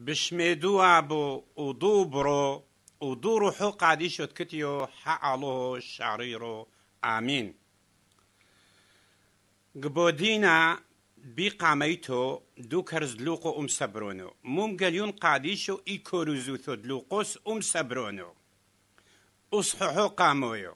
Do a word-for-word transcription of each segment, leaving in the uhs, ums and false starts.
بشميدوا بو ودوبرو ودورو حو قاديشو تكتيو حقالو شعريرو آمين. قبودينا بقاميتو دوكرز لوقو أم سبرونو موم قليون قاديشو إيكوروزو ثود لوقوس أم سبرونو أصححو قامويو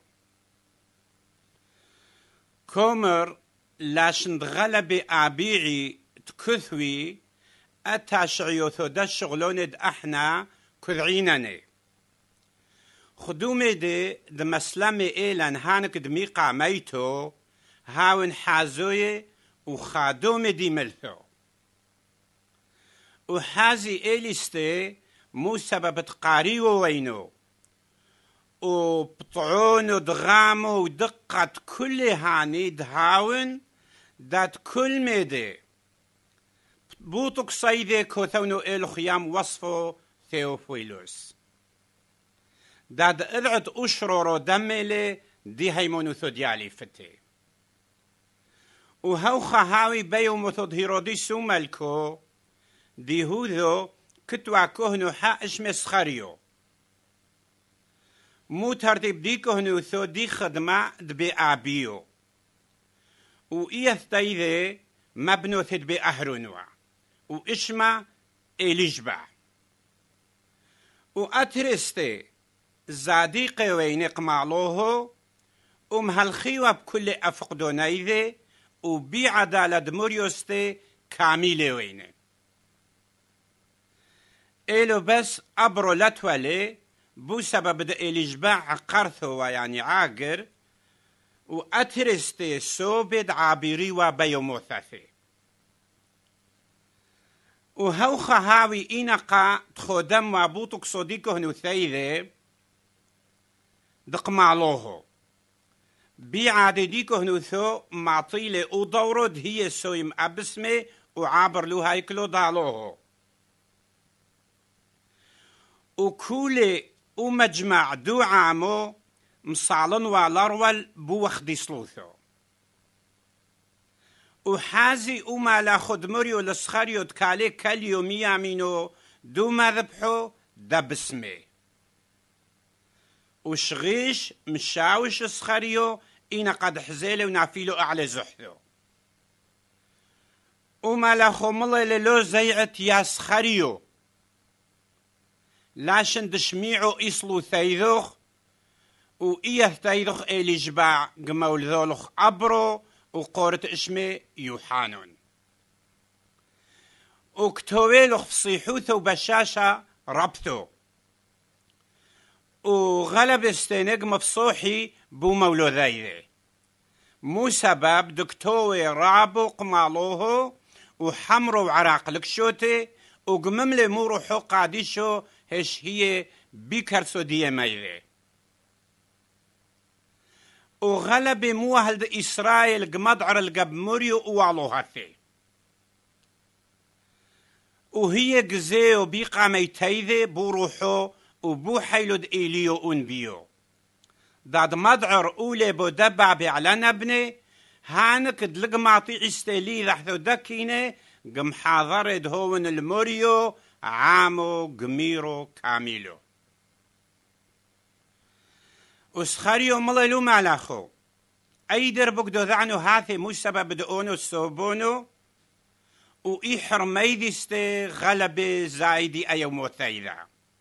كومر لاشند غلب آبيعي تكثوي أتاشعيو ثودا شغلوند احنا كذعيناني خدومي دي دمسلامي إيلان هانك دمي قاميتو هاون حازوي وخادومي دي ملثو وحازي إيليستي مو سبب تقاريو وينو وبطعون ودغامو ودقة كل هاني دهاون دات كل ميدي بوطك صيدي كوثونو إلو خيام وصفو ثيوفويلوس داد إذعت أشرورو دميلي دي هيمونو ثوديالي فتي وهو خهاوي بيو مثود هيروديسو ملكو دي هوذو كتوا كهنو حاش مسخريو مو ترتيب دي كهنو ثو دي خدمة دبي آبيو وإيث تايذي مبنو ثد بي أهرونوا وإشما إليجبع وأترستي زاديقي وينق معلوه ومهالخيوة بكل أفقدو نايذي وبي عدالة دموريوستي كاميلي ويني إلو بس أبرو لتولي بو سبب دا إليجبع قرثو يعني عاقر وأترستي سوبد عابيري وبيو موثاثي وهو خهاوي إنقا تخودم وابوتك صديقه نثيذي دق معلوه بيعادي ديكه نثو معطيلي ودورد هي سويم أبسمي وعابر له هايكلو دالوه وكولي ومجمع دو عامو مصالن والارول بوخدي سلوثو وحازي وما لا خدمريو لسخريو تكالي كاليو ميامينو دو ما ذبحو دبسمي وشغيش مشاوش سخريو إنا قد حزيلي ونعفيلو أعلى زحثو وما لا خمالي للو زيعت يا سخريو لاشن دشميعو إصلو ثيذوخ وإيه ثيذوخ إلي جباع قمول ذولخ أبرو وقورة اسمي يوحانون وكتويلخ فصيحوثو بشاشة ربطو وغلب استنق مفصوحي بو مولو ذايذي مو سبب دكتوي رابو قمالوه وحمرو وعراق لكشوتي وقمملي مورو حو قاديشو هش هي بيكرسو دي مايذي وغلب موهل دا إسرائيل قمدعر القب مريو وعلو هاثي وهي قزيو بيقا ميتايذي بوروحو وبو حيلود إيليو أنبيو داد مدعر أولي بو دبع بعلان ابني هانك دلق معطي استيلي ذحثو دكيني قم حاضر دهون المريو عامو قميرو كاميلو وسخريو ملالو مالاخو أي دربك دو ذعنو هاثي مو سبب دقونو سوبونو وإي حرميديستي غلبي زايدي أيو موثايدا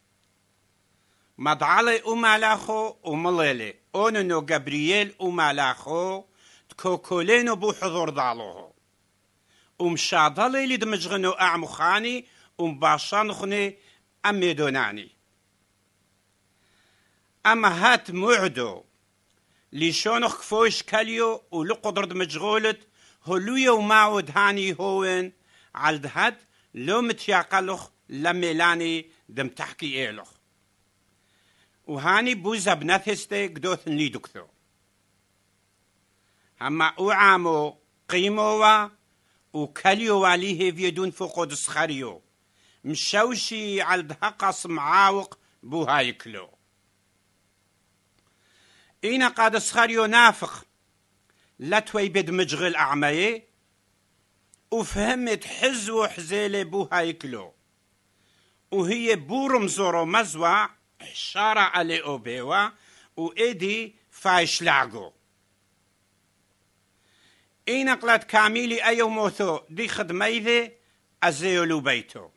مدعالي ومالاخو وملالي أونو جبريل ومالاخو تكوكولينو بو حضور دالوهو ومشاضلي لدمجغنو أعمو خاني ومباشانخني أمي دوناني أما هات معدو ليشونخ كفوش كاليو ولقدرد مجغولت هلويو معود هاني هون عالد هات لو متياقلخ لميلاني دم تحكي إيلخ وهاني بوزا بنثستي قدوث ليدكثو أما أعامو قيموا وكاليو عليه فيدون فوقود سخريو مشوشي عالد هقص معاوق بوهايكلو إينا قاد سخريو نافق لا توي بد مجغل أعمي وفهمت حزو حزيلي بوهايكلو وهي بورم زورو مزوع حشارة على أوبيوا وإيدي فايشلاغو إين قلت كاميلي أيو موثو دي خدميذي أزيولو بيتو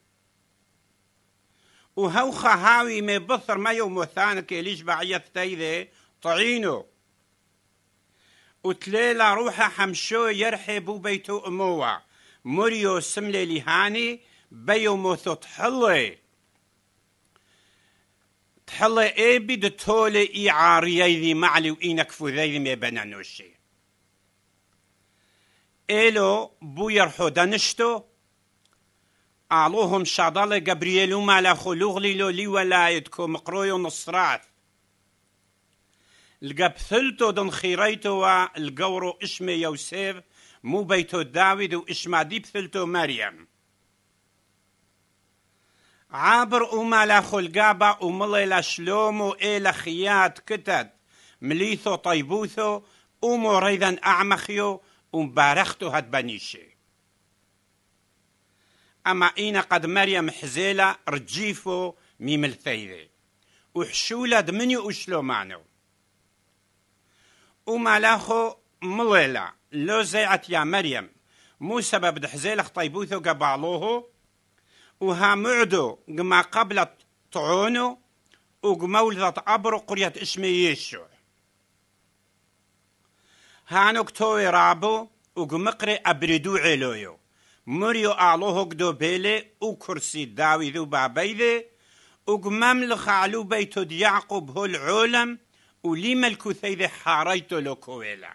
وهو خهاوي مبثر ما يوم موثانك ليش بعيث تيذي طعينو وتليلا روحا حمشو يرحبو بيتو أموا مريو سملي لهاني بيو موثو تحلي تحلي اي بيد تولي اي عاريي معلي وإينك فذيذي مبنانوشي إلو بو يرحو دانشتو أعلوهم شادال جبريلو مالا خلوغليلو لي ولايتكو مقرويو نصرات القبثلتو دن خيريتو القورو اسمي يوسف مو بيتو داود واسما ديبثلتو مريم عابر ومالا خلقابا ومليلا شلومو إلى خيات كتد مليثو طيبوثو ومريدا أعمخيو ومبارختو هاد بنيشي أما إينا قد مريم حزيلة رجيفو ميمل ثيذي وحشولة دمنيو أشلو معنو ومالاخو مليلة لو زيعت يا مريم مو سبب دحزيلة طيبوثو قبالوهو وها معدو قما قبلت طعونو وقمولذة عبرو قرية اسمي يشو هانو كتوي رابو وقمقري أبردو علويو مريو أعلوه قدو بيلي وكرسي داوي ذو بابيذي وقمملخ علو بيتو ديعقوب هو العولم ولي ملكو ثيذي حاريتو لو كويلا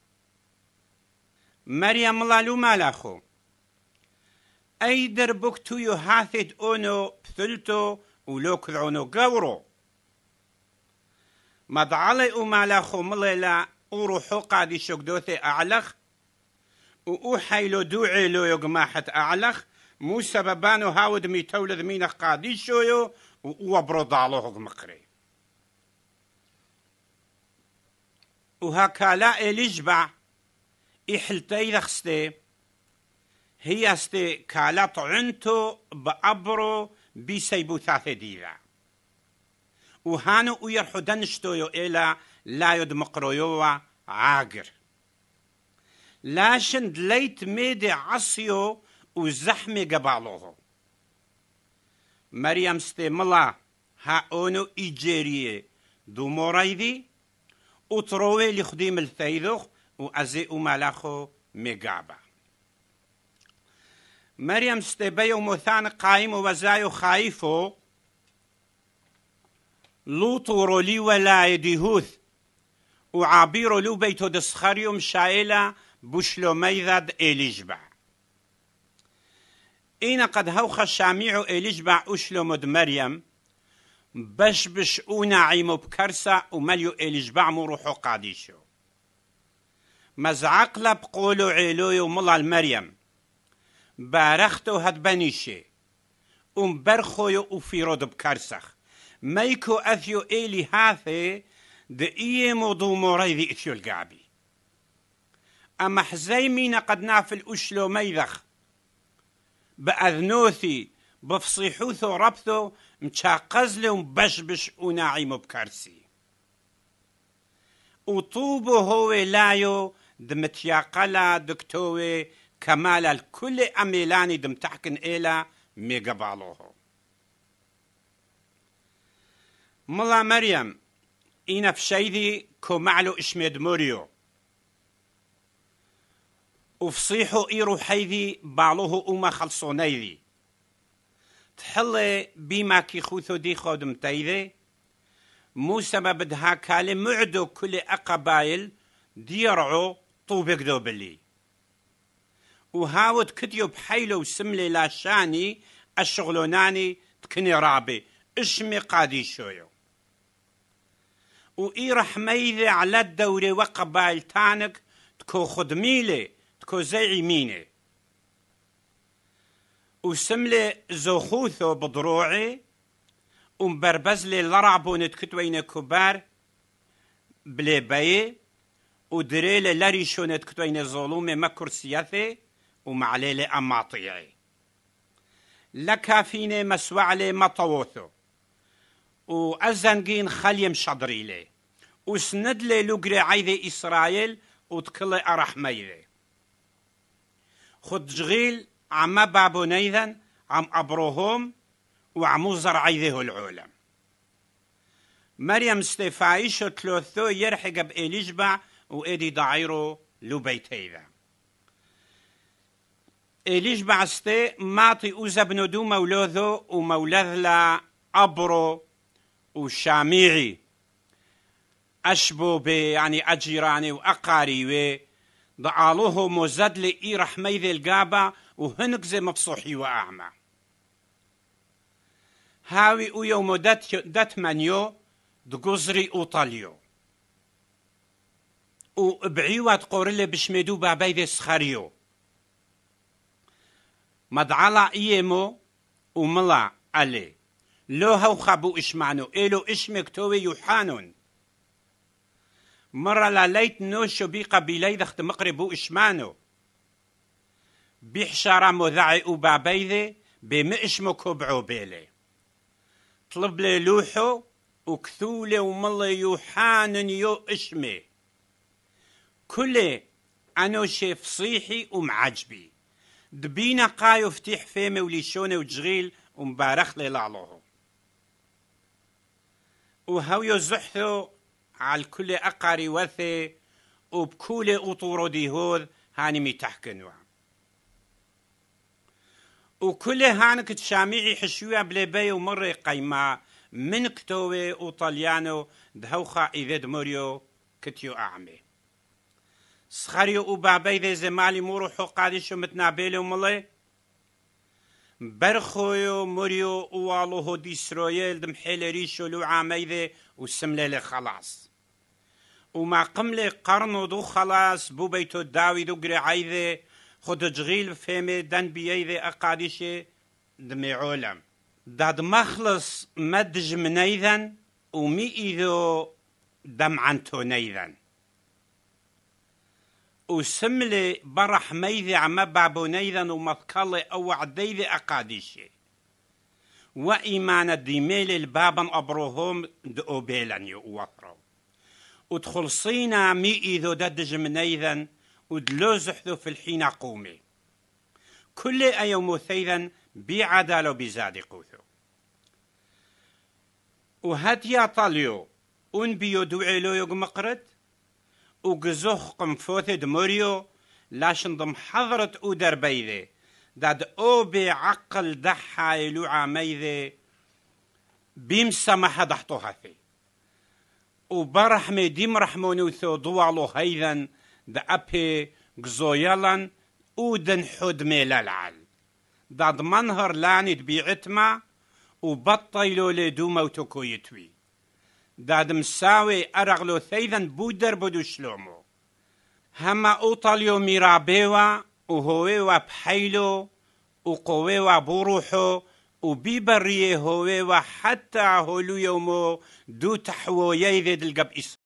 مريم لالو مالاخو أي دربك تويو هاثد أونو بثلتو ولو كذعونو قورو مدعالي أمالاخو مليلا وروحو قادي شقدوثي أعلخ وأوحيلو دوعيلو يقماحة أعلخ مو سببانو هاود ميتولد مينخ قادي شويو وابرضالوه مقري وهكا لا إليجبع إحلتي ذخستي هي استي كالا طعنتو بأبرو بيسيبو ثاثي ديلا وهانو ويرحو دنشتويو إلا لا يد مقرويو عاقر لاشن دليت ميدي عصيو وزحمي قبالوه مريم ستي ملا ها اونو إيجيريه دو مورايدي وطروي لخديم الثيذوخ وأزي مالاخو ميقابا مريم ستي بيو مثان قايم وزايو خايفو لوطو رولي ولا يديهوث وعابيرو لو بيتو دسخريو مشايلة بوشلو ميذاد إليجبع إينا قد هوخ الشاميعو إليجبع أشلو مد مريم بش بش أونا عيمو بكرسة ومليو إليجبع مروحو قاديشو مزعقلا بقولو عيلويو ملا المريم بارختو هاد بنيشي ومبرخويو وفيرود بكرسخ ميكو أثيو إيلي هاثي دقية موضو مريذي إثيو القعبي أما حزيمينا قد نافل أشلو ميذخ بأذنوثي بفصيحوثو ربثو مشاقزلو مبشبش وناعيمو بكرسي وطوبو هو لايو دمتياقلا دكتوي كمال الكل أميلاني دمتحكن إلا ميقبالوهو ملا مريم إينا فشيذي كومعلو إشميد موريو وفصيحو إيرو حيذي بعلوه أما خلصونيذي تحلي بما كي خوثو دي خودم تيذي مو سبب دها كالي معدو كل أقبايل ديرعو طوبك دو بلي وهاود كتيو بحيلو سملي لاشاني الشغلوناني تكني رابي اشمي قادي شويو وإيرا حميذي على الدوري وقبايل تانك تكو خدميلي تكو زي يميني وسملي زوخوثو بضروعي ومبربزلي لرعبو نتكتوين كبار بلي باي ودريلي لريشو نتكتوين ظلومي مكرسياثي ومعليلي أماطيعي لكافيني مسوعلي مطوثو وأزنقين خليم شضريلي وسندلي لقري عيدي إسرائيل وتكلي أرحميلي خد جغيل عما بابو نيذن عم أبروهم وعمو زرعيذه العولم مريم ستفايش تلوثو يرحق بإليجبع وإدي ضعيرو لبيتيذا إليجبع استي ماطي أوزبنو دو مولوذو ومولذلا أبرو وشاميعي أشبو بي يعني أجيراني وأقاريوي ضعالوه مزدلي إي رحميذي القابة وهنك زي مبصوحي وأعمى هاوي أيو مدت دت منيو دقزري أوطاليو وبعيوات قورلي بشميدو بابيذي سخاريو مدعلا إيمو وملا علي لو هو خابو إشمعنو إلو إشمك توي يوحانون مرة لا ليت نوشو بي قبيلي دخت مقربو إشمانو بيحشارا مذعي وبابيذي بمئشمو كوبعو بيلي طلب لي لوحو وكثولي وملي يوحانن يو إشمي كلي أنو شي فصيحي ومعجبي دبينا قايو فتيح فيمي وليشوني وجغيل ومبارخ لي لعلوه وهاويو زحثو على كل أقاري وثي وبكل أطورو ديهوذ هاني ميتحكنوا وكل هانك تشاميعي حشوية بليبي ومري قيمة من كتوي وطليانو دهوخا إذا دموريو كتيو أعمي سخاريو وبابي ذي زمالي مروحو قادشو متنابيلو ملي برخويو مريو والوهو دي إسرائيل دمحيل ريشو لو عامي ذي وسملي خلاص وما قملي قرنو دو خلاص بو بيتو داوي دو قرعي ذي خد جغيل فيمي دن بيذي أقادشي دمي علم داد مخلص مدج منيذن ومي إذو دم عنتو نيذن وسملي برح ميذي عما بابو نيذن ومذكالي أو عديذي أقادشي وإيمان الديميل البابن أبروهم دو بيلن يوثرو ودخلصينا مي إذو ددج منيذن ودلوزحذو في الحين قومي كل أيوم ثيذا بعدالو بزاد قوثو وهاتيا طاليو انبيو دوعيلو يوغ مقرد وقزوخ قمفوث دموريو لاشن ضم حضرة أودر بيذي داد أو بعقل دحا يلو عاميذي بيم سمح دحطوها في وبرحمي ديم رحمونوثو دوالو هيذن دا أبي قزويلان ودن حد ميلالعال داد منهر لاني بيعتما وبطيلو لدو موتوكو يتوي داد مساوي أرغلو ثيذن بودر بدو شلومو هما أوطاليو ميرابيوا وهويوا بحيلو وقويوا بروحو وبيبريه هويوا حتى هولو يومو دو تحوو ييذد القب